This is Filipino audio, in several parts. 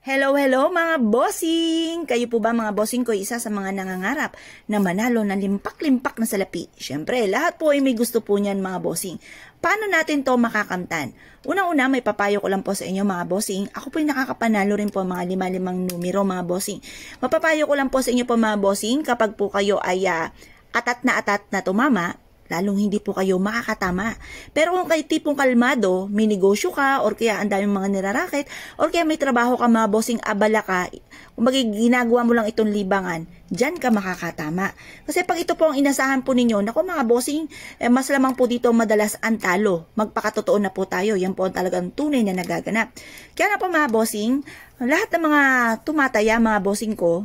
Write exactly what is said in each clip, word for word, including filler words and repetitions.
Hello, hello mga bossing! Kayo po ba mga bossing ko isa sa mga nangangarap na manalo ng limpak-limpak na salapi? Siyempre, lahat po ay may gusto po niyan mga bossing. Paano natin to makakamtan? Unang-una, may papayo ko lang po sa inyo mga bossing. Ako po ay nakakapanalo rin po mga lima-limang numero mga bossing. Mapapayo ko lang po sa inyo po mga bossing kapag po kayo ay uh, atat na atat na tumama, lalong hindi po kayo makakatama. Pero kung kayo tipong kalmado, may negosyo ka, or kaya ang daming mga nirarakit, or kaya may trabaho ka mga bossing, abala ka, kung ginagawa mo lang itong libangan, dyan ka makakatama. Kasi pag ito po ang inasahan po ninyo, naku mga bossing, eh, mas lamang po dito madalas ang talo. Magpakatotoo na po tayo, yan po ang talagang tunay na nagaganap. Kaya na po mga bossing, lahat ng mga tumataya mga bossing ko,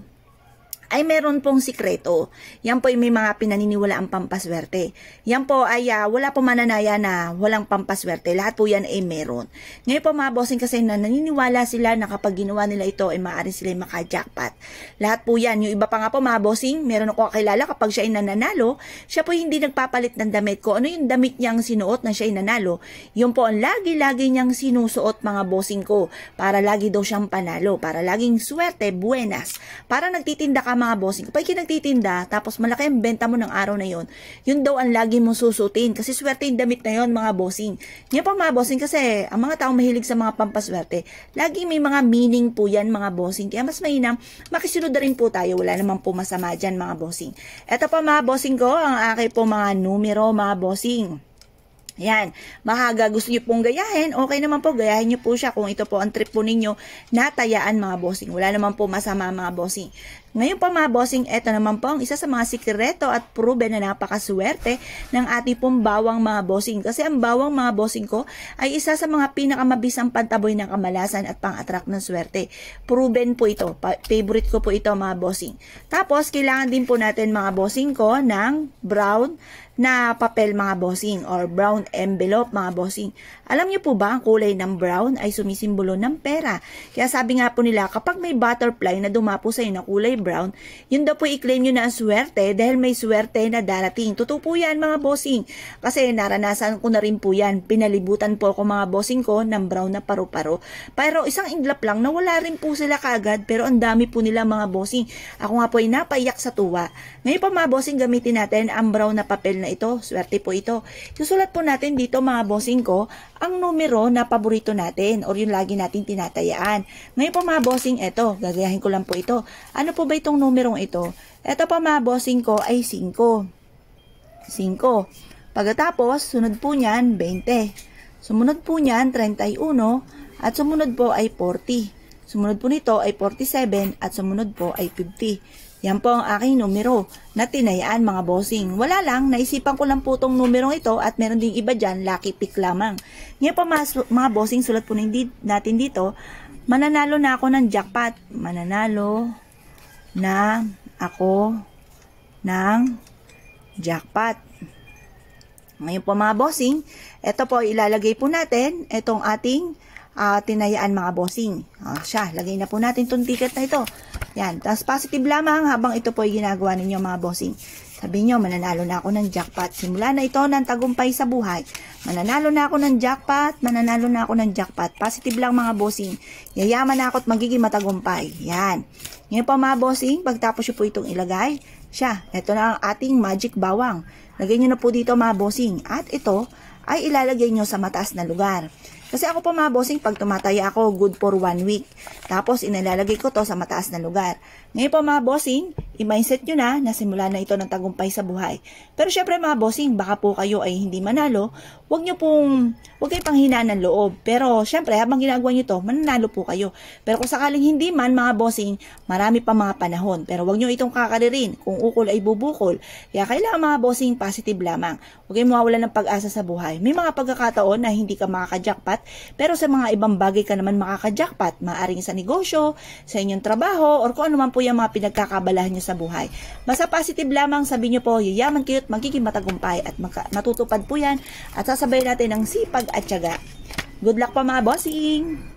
ay meron pong sikreto. Yan po ay may mga pinaniniwala ang pampaswerte. Yan po ay uh, wala po mananaya na walang pampaswerte. Lahat po yan ay meron. Ngayon po mga bossing kasi na naniniwala sila na kapag ginawa nila ito ay maaari sila maka-jackpot. Lahat po yan. Yung iba pa nga po mga bossing, meron ako kakilala kapag siya ay nananalo, siya po hindi nagpapalit ng damit ko. Ano yung damit niyang sinuot na siya ay nanalo? Yun po ang lagi-lagi niyang sinusuot mga bossing ko. Para lagi daw siyang panalo. Para laging swerte, buenas. Para nagtitinda ka mga bossing. Kapag nagtitinda, tapos malaki ang benta mo ng araw na yon, yun daw ang lagi mong susutin. Kasi swerte yung damit na yon mga bossing. Ngayon pa mga bossing, kasi ang mga taong mahilig sa mga pampaswerte, lagi may mga meaning po yan mga bossing. Kaya mas mainam, makisunod na rin po tayo. Wala naman po masama dyan mga bossing. Ito pa mga bossing ko, ang aking po mga numero mga bossing. Yan, mahaga gusto nyo pong gayahin, okay naman po, gayahin nyo po siya kung ito po ang trip po ninyo na tayaan mga bossing. Wala naman po masama mga bossing. Ngayon po mga bossing, ito naman po ang isa sa mga sikreto at proven na napakaswerte ng ating pong bawang mga bossing. Kasi ang bawang mga bossing ko ay isa sa mga pinakamabisang pantaboy ng kamalasan at pang-attract ng swerte. Proven po ito. Favorite ko po ito mga bossing. Tapos, kailangan din po natin mga bossing ko ng brown na papel mga bossing or brown envelope mga bossing. Alam niyo po ba ang kulay ng brown ay sumisimbolo ng pera? Kaya sabi nga po nila kapag may butterfly na dumapo sa inyo na kulay brown, yun daw po i-claim nyo na ang swerte dahil may swerte na darating. Totoo po yan mga bossing. Kasi naranasan ko na rin po yan. Pinalibutan po ako mga bossing ko ng brown na paru-paro. Pero isang inglap lang na wala rin po sila kaagad pero ang dami po nila mga bossing. Ako nga po ay napaiyak sa tuwa. Ngayon po mga bossing gamitin natin ang brown na papel na ito. Swerte po ito. Susulat po natin dito mga bossing ko ang numero na paborito natin or yung lagi natin tinatayaan. Ngayon po mga bossing, ito, gagayahin ko lang po ito. Ano po ba itong numerong ito? Ito po mga bossing ko ay five. five. Pagkatapos, sunod po niyan, twenty. Sumunod po niyan, thirty-one. At sumunod po ay forty. Sumunod po nito ay forty-seven at sumunod po ay fifty. Yan po ang aking numero na tinayaan mga bossing. Wala lang, naisipan ko lang po itong numerong ito at meron ding iba dyan, lucky pick lamang. Ngayon po mga, mga bossing, sulat po natin dito, mananalo na ako ng jackpot. Mananalo na ako ng jackpot. Ngayon po mga bossing, ito po ilalagay po natin, itong ating uh, tinayaan mga bossing. Uh, siya, lagay na po natin itong ticket na ito. Yan, tapos positive lamang habang ito po ay ginagawa ninyo mga bossing. Sabi nyo, mananalo na ako ng jackpot. Simula na ito ng tagumpay sa buhay. Mananalo na ako ng jackpot, mananalo na ako ng jackpot. Positive lang mga bossing. Yayaman na ako at magiging matagumpay. Yan. Ngayon po mga bossing, pagtapos nyo po itong ilagay, siya, ito na ang ating magic bawang. Lagay nyo na po dito mga bossing. At ito ay ilalagay nyo sa mataas na lugar. Kasi ako po mga bossing, pag tumataya ako, good for one week. Tapos, inalalagay ko to sa mataas na lugar. Ngayon po mga bossing, i-mindset nyo na na simula na ito ng tagumpay sa buhay. Pero syempre mga bossing, baka po kayo ay hindi manalo, huwag nyo pong, huwag kayo panghinaan ng loob. Pero syempre, habang ginagawa nyo to, mananalo po kayo. Pero kung sakaling hindi man mga bossing, marami pa mga panahon. Pero huwag nyo itong kakaririn. Kung ukol ay bubukol. Kaya kailangan mga bossing, positive lamang. Huwag kayong mawawala ng pag-asa sa buhay. May mga pagkakataon na hindi ka makaka-jackpot, pero sa mga ibang bagay ka naman makaka-jackpot. Maaring sa negosyo, sa inyong trabaho, or kung ano man po yung mga pinagkakabalahan nyo sa buhay. Basta positive lamang, sabi nyo po, yayaman kayo at magiging matagumpay at matutupad po yan at sasabay natin ng sipag at tiyaga. Good luck pa mga bossing!